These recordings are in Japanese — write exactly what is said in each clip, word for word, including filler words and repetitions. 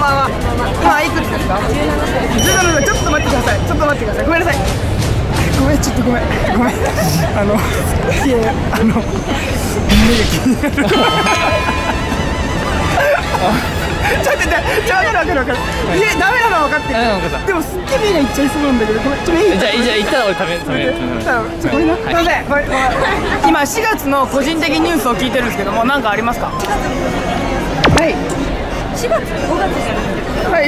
ばんは。今いくつですか？じゅうななさい。ちょっと待ってください。ちょっと待ってください。ごめんなさい。ごめん、ちょっとごめん。ごめん。あの、いやいや、あの、目が気になる。ちょっと待って、ちょ、わかるわかるわかる。いや、ダメなのは分かってる。でも、すっげえ目がいっちゃいそうなんだけど、ごめん、ちょっといい？ じゃあ、じゃあ、行ったら俺食べ、食べる。 ちょ、ごめんな。すいません。これ、今しがつの個人的ニュースを聞いてるんですけども、何かありますか？はい。しがつ、ごがつじゃないですか。はい。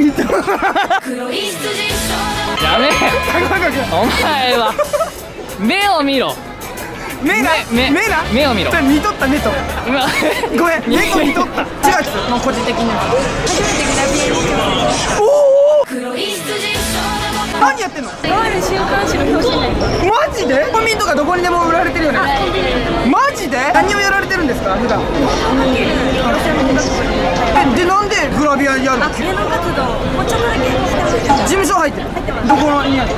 やめ。お前は目を見ろ。 目な、 目、 目な、 目を見ろ。 見とった目と。ごめん、目と見とった。しがつの個人的ニュース。初めてグラビアにしてます。おお。何やってんの？とある週刊誌の表紙になります。マジで？コンビニとかどこにでも売られてるよね。マジで？何をやられてるんですか？普段。え、でなんでグラビアやるの？芸能活動もうちょっとだけしてます。事務所入ってる。どこにある？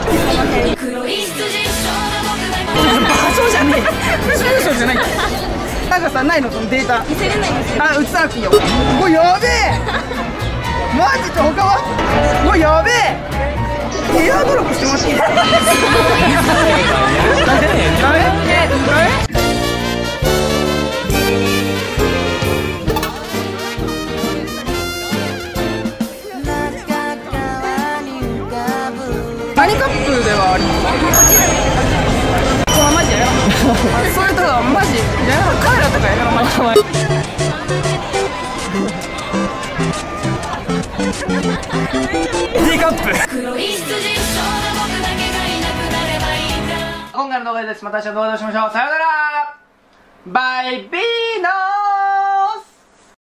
場所じゃねえ。住所じゃない。なんかさ、ないのそのデータ。見せれないんですよ。あ、映さなくていいよ。もうやべえ。マジで他は？もうやべえ。エアドロップしてもらっていい？ダメ？ダメ？ダメ？何カップではありますか？これマジやろ。それとかマジやろ。カメラとかやろマジ。D カップ。今回の動画です。また明日動画でお会いしましょう。さようなら。バイビーノー。